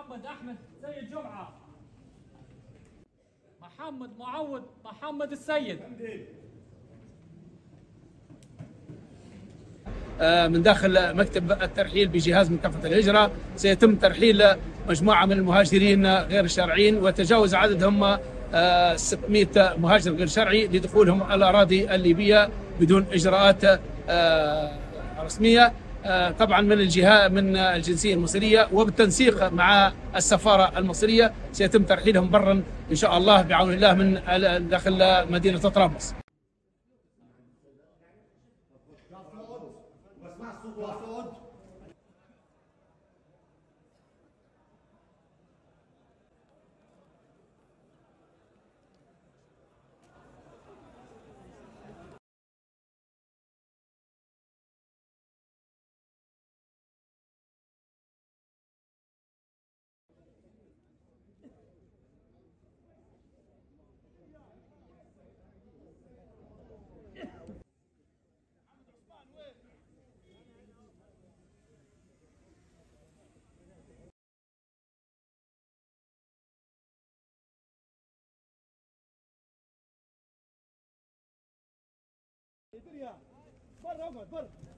محمد أحمد سيد جمعة. محمد معوض محمد السيد. من داخل مكتب الترحيل بجهاز مكافحة الهجرة سيتم ترحيل مجموعة من المهاجرين غير الشرعيين، وتجاوز عددهم 600 مهاجر غير شرعي لدخولهم الأراضي الليبية بدون إجراءات رسمية، طبعا من الجهة من الجنسية المصرية، وبالتنسيق مع السفارة المصرية سيتم ترحيلهم برا إن شاء الله بعون الله من داخل مدينة طرابلس. برا اقعد برا.